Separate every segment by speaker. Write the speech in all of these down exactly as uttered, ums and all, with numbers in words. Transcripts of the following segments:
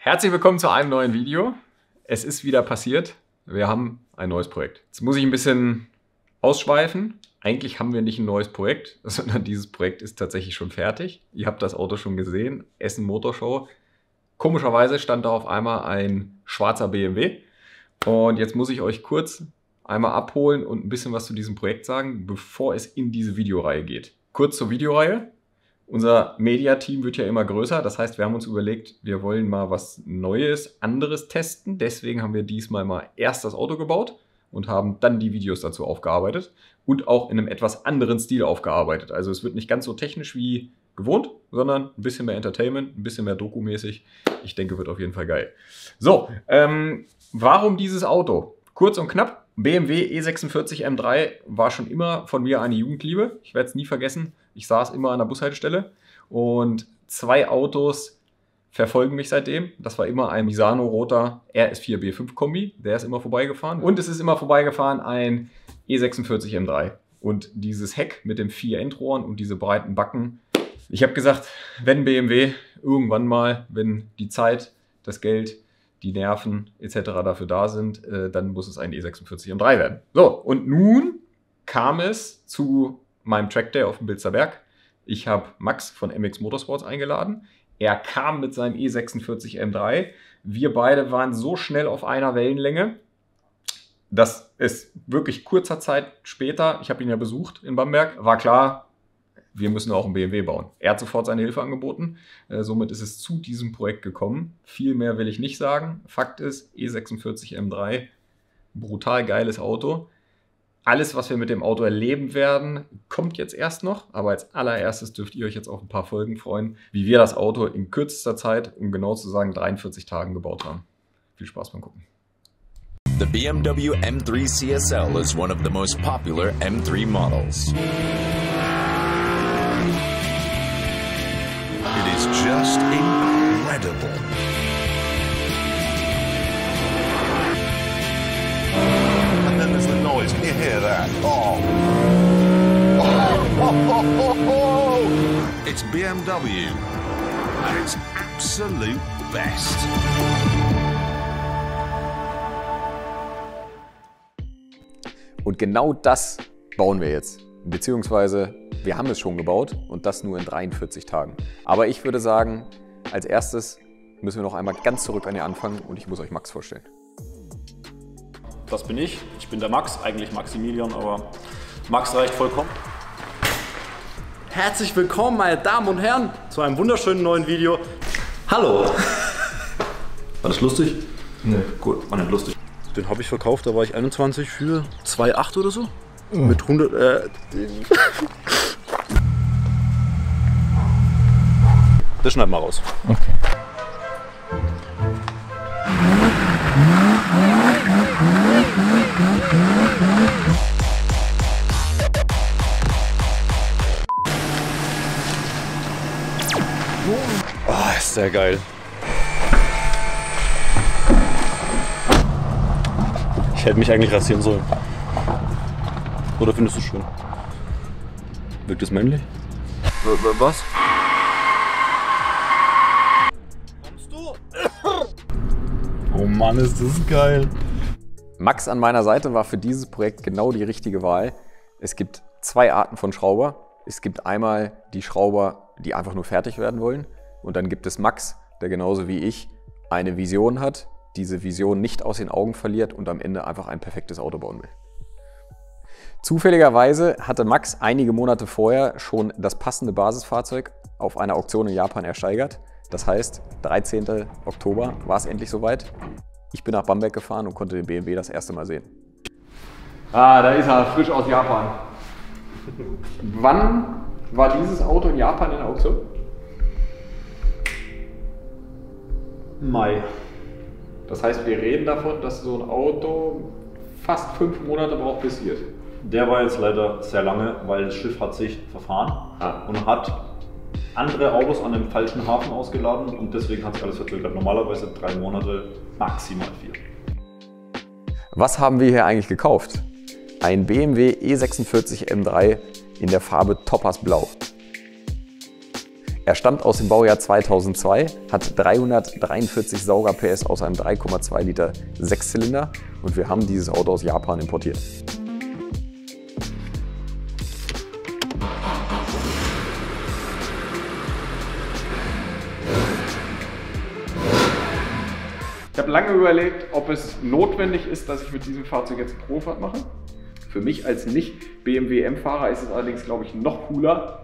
Speaker 1: Herzlich willkommen zu einem neuen Video. Es ist wieder passiert. Wir haben ein neues Projekt. Jetzt muss ich ein bisschen ausschweifen. Eigentlich haben wir nicht ein neues Projekt, sondern dieses Projekt ist tatsächlich schon fertig. Ihr habt das Auto schon gesehen. Essen Motorshow. Komischerweise stand da auf einmal ein schwarzer B M W. Und jetzt muss ich euch kurz einmal abholen und ein bisschen was zu diesem Projekt sagen, bevor es in diese Videoreihe geht. Kurz zur Videoreihe. Unser Media-Team wird ja immer größer. Das heißt, wir haben uns überlegt, wir wollen mal was Neues, anderes testen. Deswegen haben wir diesmal mal erst das Auto gebaut und haben dann die Videos dazu aufgearbeitet und auch in einem etwas anderen Stil aufgearbeitet. Also es wird nicht ganz so technisch wie gewohnt, sondern ein bisschen mehr Entertainment, ein bisschen mehr Doku-mäßig. Ich denke, wird auf jeden Fall geil. So, ähm, warum dieses Auto? Kurz und knapp, B M W E sechsundvierzig M drei war schon immer von mir eine Jugendliebe. Ich werde es nie vergessen. Ich saß immer an der Bushaltestelle und zwei Autos verfolgen mich seitdem. Das war immer ein Misano-roter R S vier B fünf Kombi. Der ist immer vorbeigefahren. Und es ist immer vorbeigefahren ein E sechsundvierzig M drei. Und dieses Heck mit den vier Endrohren und diese breiten Backen. Ich habe gesagt, wenn B M W irgendwann mal, wenn die Zeit, das Geld, die Nerven et cetera dafür da sind, äh, dann muss es ein E sechsundvierzig M drei werden. So, und nun kam es zu meinem Trackday auf dem Bilzer Berg. Ich habe Max von M X Motorsports eingeladen. Er kam mit seinem E sechsundvierzig M drei. Wir beide waren so schnell auf einer Wellenlänge, dass es wirklich kurzer Zeit später, ich habe ihn ja besucht in Bamberg, war klar, wir müssen auch einen B M W bauen. Er hat sofort seine Hilfe angeboten. Äh, somit ist es zu diesem Projekt gekommen. Viel mehr will ich nicht sagen. Fakt ist, E sechsundvierzig M drei, brutal geiles Auto. Alles, was wir mit dem Auto erleben werden, kommt jetzt erst noch. Aber als allererstes dürft ihr euch jetzt auf ein paar Folgen freuen, wie wir das Auto in kürzester Zeit, um genau zu sagen dreiundvierzig Tagen gebaut haben. Viel Spaß beim Gucken.
Speaker 2: The B M W M three C S L is one of the most popular M three models. It is just incredible.
Speaker 3: And then there's the noise. Can you hear that? Oh. Oh, oh, oh, oh. It's B M W at its absolute best.
Speaker 1: Und genau das bauen wir jetzt. Beziehungsweise wir haben es schon gebaut und das nur in dreiundvierzig Tagen. Aber ich würde sagen, als erstes müssen wir noch einmal ganz zurück an den Anfang und ich muss euch Max vorstellen.
Speaker 4: Das bin ich. Ich bin der Max, eigentlich Maximilian, aber Max reicht vollkommen. Herzlich willkommen, meine Damen und Herren, zu einem wunderschönen neuen Video. Hallo! War das lustig? Nee. Gut, war nicht lustig. Den habe ich verkauft, da war ich einundzwanzig für zwei Komma acht oder so. Mhm. Mit hundert... Äh, das schneiden wir raus.
Speaker 5: Okay.
Speaker 4: Oh, ist sehr geil. Ich hätte mich eigentlich rasieren sollen. Oder findest du es schön? Wirkt es männlich? Was? Kommst du? Oh Mann, ist das geil.
Speaker 1: Max an meiner Seite war für dieses Projekt genau die richtige Wahl. Es gibt zwei Arten von Schrauber. Es gibt einmal die Schrauber, die einfach nur fertig werden wollen. Und dann gibt es Max, der genauso wie ich eine Vision hat, diese Vision nicht aus den Augen verliert und am Ende einfach ein perfektes Auto bauen will. Zufälligerweise hatte Max einige Monate vorher schon das passende Basisfahrzeug auf einer Auktion in Japan ersteigert. Das heißt, dreizehnten Oktober war es endlich soweit. Ich bin nach Bamberg gefahren und konnte den B M W das erste Mal sehen. Ah, da ist er, frisch aus Japan. Wann war dieses Auto in Japan in der Auktion?
Speaker 4: Mai.
Speaker 1: Das heißt, wir reden davon, dass so ein Auto fast fünf Monate braucht, bis hier ist.
Speaker 4: Der war jetzt leider sehr lange, weil das Schiff hat sich verfahren ah. und hat andere Autos an dem falschen Hafen ausgeladen und deswegen hat sich alles verzögert. Normalerweise drei Monate, maximal vier.
Speaker 1: Was haben wir hier eigentlich gekauft? Ein B M W E sechsundvierzig M drei in der Farbe Topaz Blau. Er stammt aus dem Baujahr zweitausendzwei, hat dreihundertdreiundvierzig Sauger-P S aus einem drei Komma zwei Liter Sechszylinder und wir haben dieses Auto aus Japan importiert.
Speaker 5: Ich habe lange überlegt, ob es notwendig ist, dass ich mit diesem Fahrzeug jetzt eine Probefahrt mache. Für mich als Nicht-B M W M-Fahrer ist es allerdings, glaube ich, noch cooler,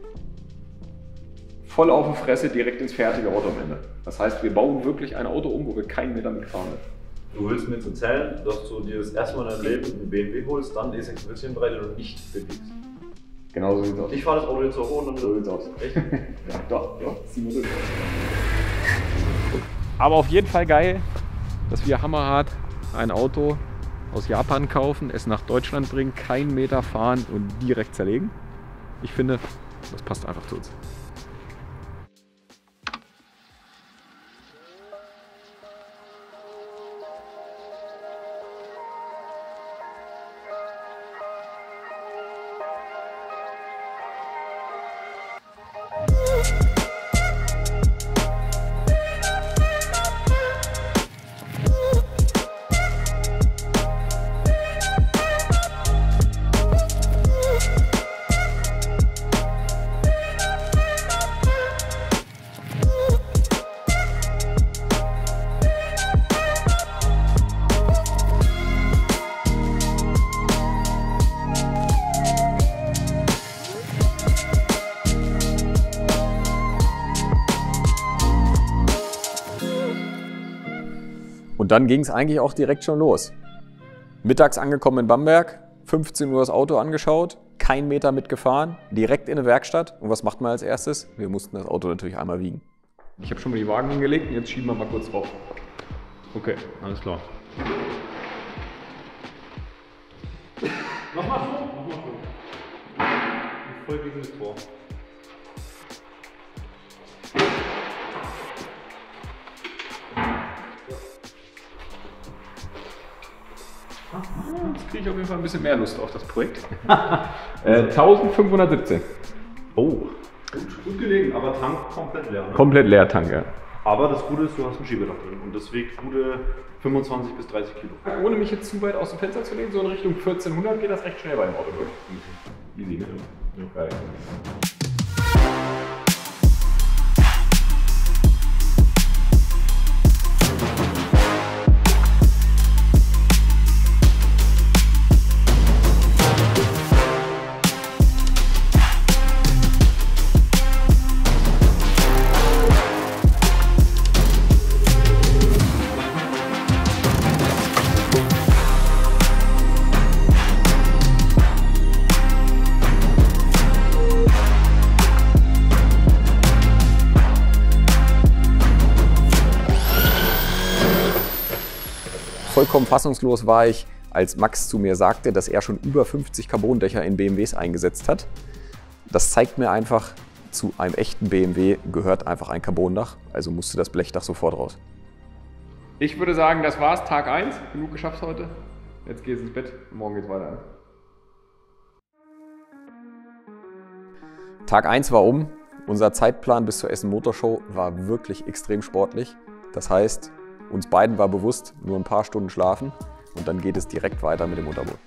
Speaker 5: voll auf die Fresse direkt ins fertige Auto am Ende. Das heißt, wir bauen wirklich ein Auto um, wo wir keinen Meter mitfahren.
Speaker 4: Du willst mir jetzt erzählen, dass du dir das erste Mal in deinem Leben einen B M W holst, dann E sechsundvierzig M drei, den du nicht bewegst.
Speaker 5: Genau so sieht's aus.
Speaker 4: Ich fahre das Auto jetzt auch und dann
Speaker 5: So sieht's aus.
Speaker 4: Echt?
Speaker 5: Ja, doch, doch, ziehen wir durch. Aber auf jeden Fall geil, dass wir hammerhart ein Auto aus Japan kaufen, es nach Deutschland bringen, keinen Meter fahren und direkt zerlegen. Ich finde, das passt einfach zu uns.
Speaker 1: Und dann ging es eigentlich auch direkt schon los. Mittags angekommen in Bamberg, fünfzehn Uhr das Auto angeschaut, kein Meter mitgefahren, direkt in eine Werkstatt. Und was macht man als erstes? Wir mussten das Auto natürlich einmal wiegen.
Speaker 5: Ich habe schon mal die Wagen hingelegt und jetzt schieben wir mal kurz drauf. Okay.
Speaker 4: Alles klar. Mach mal so, mach mal so. Ich folge diesem Tor.
Speaker 5: Jetzt kriege ich auf jeden Fall ein bisschen mehr Lust auf das Projekt. äh, eintausendfünfhundertsiebzehn.
Speaker 4: Oh, gut, gut gelegen, aber Tank komplett leer. Ne?
Speaker 5: Komplett leer Tank, ja.
Speaker 4: Aber das Gute ist, du hast ein Schiebedach drin und das wiegt gute fünfundzwanzig bis dreißig Kilo.
Speaker 5: Ohne mich jetzt zu weit aus dem Fenster zu lehnen, so in Richtung vierzehnhundert geht das recht schnell bei dem Auto durch. Easy, ne? Ja. Geil.
Speaker 1: Vollkommen fassungslos war ich, als Max zu mir sagte, dass er schon über fünfzig Carbondächer in B M Ws eingesetzt hat. Das zeigt mir einfach, zu einem echten B M W gehört einfach ein Carbondach, also musste das Blechdach sofort raus.
Speaker 5: Ich würde sagen, das war's, Tag eins. Genug geschafft heute. Jetzt geht's ins Bett und morgen geht's weiter.
Speaker 1: Tag eins war um. Unser Zeitplan bis zur Essen Motor Show war wirklich extrem sportlich. Das heißt, uns beiden war bewusst, nur ein paar Stunden schlafen und dann geht es direkt weiter mit dem Unterboden.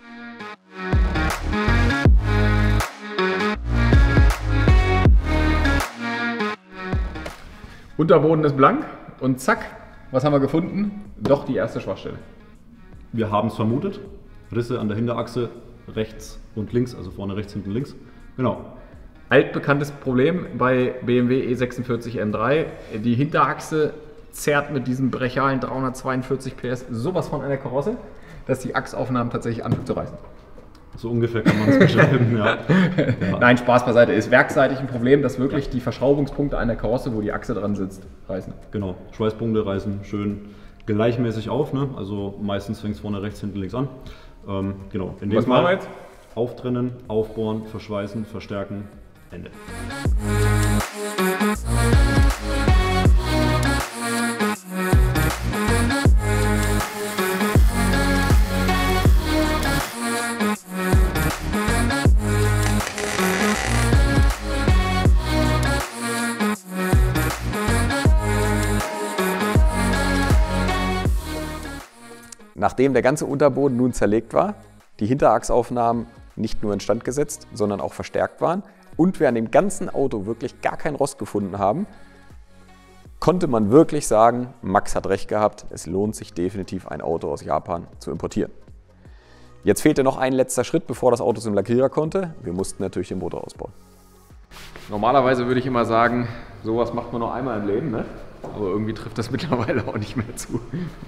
Speaker 5: Unterboden ist blank und zack, was haben wir gefunden? Doch die erste Schwachstelle.
Speaker 4: Wir haben es vermutet. Risse an der Hinterachse rechts und links, also vorne rechts, hinten links. Genau.
Speaker 5: Altbekanntes Problem bei B M W E sechsundvierzig M drei. Die Hinterachse zerrt mit diesem brechalen dreihundertzweiundvierzig P S sowas von einer Karosse, dass die Achsaufnahmen tatsächlich anfangen zu reißen.
Speaker 4: So ungefähr kann man es beschreiben, ja. Ja.
Speaker 5: Nein, Spaß beiseite. Ist werkseitig ein Problem, dass wirklich ja. die Verschraubungspunkte einer Karosse, wo die Achse dran sitzt, reißen.
Speaker 4: Genau, Schweißpunkte reißen schön gleichmäßig auf, ne? Also meistens fängt es vorne rechts, hinten links an. Ähm, genau. In dem
Speaker 5: Was machen wir jetzt?
Speaker 4: Auftrennen, aufbohren, verschweißen, verstärken, Ende.
Speaker 1: Nachdem der ganze Unterboden nun zerlegt war, die Hinterachsaufnahmen nicht nur instand gesetzt, sondern auch verstärkt waren und wir an dem ganzen Auto wirklich gar keinen Rost gefunden haben, konnte man wirklich sagen, Max hat recht gehabt, es lohnt sich definitiv, ein Auto aus Japan zu importieren. Jetzt fehlte noch ein letzter Schritt, bevor das Auto zum Lackierer konnte. Wir mussten natürlich den Motor ausbauen. Normalerweise würde ich immer sagen, sowas macht man noch einmal im Leben, ne? Aber irgendwie trifft das mittlerweile auch nicht mehr zu.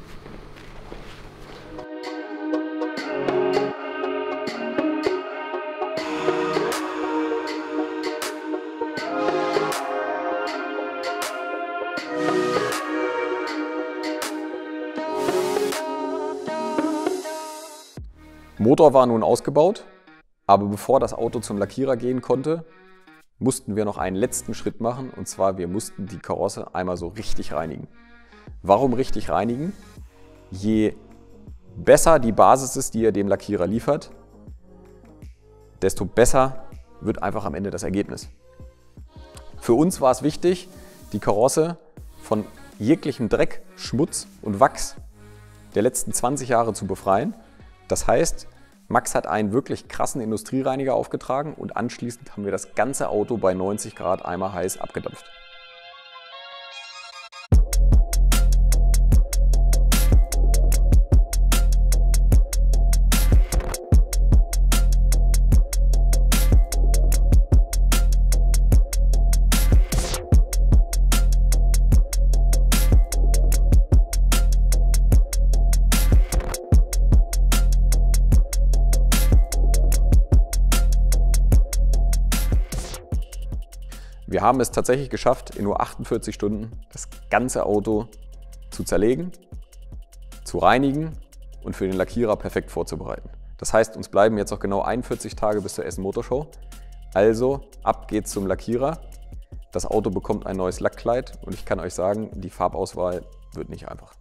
Speaker 1: Motor war nun ausgebaut, aber bevor das Auto zum Lackierer gehen konnte, mussten wir noch einen letzten Schritt machen, und zwar wir mussten die Karosse einmal so richtig reinigen. Warum richtig reinigen? Je besser die Basis ist, die ihr dem Lackierer liefert, desto besser wird einfach am Ende das Ergebnis. Für uns war es wichtig, die Karosse von jeglichem Dreck, Schmutz und Wachs der letzten zwanzig Jahre zu befreien. Das heißt, Max hat einen wirklich krassen Industriereiniger aufgetragen und anschließend haben wir das ganze Auto bei neunzig Grad einmal heiß abgedampft. Wir haben es tatsächlich geschafft, in nur achtundvierzig Stunden das ganze Auto zu zerlegen, zu reinigen und für den Lackierer perfekt vorzubereiten. Das heißt, uns bleiben jetzt noch genau einundvierzig Tage bis zur Essen Motor Show. Also ab geht's zum Lackierer. Das Auto bekommt ein neues Lackkleid und ich kann euch sagen, die Farbauswahl wird nicht einfach.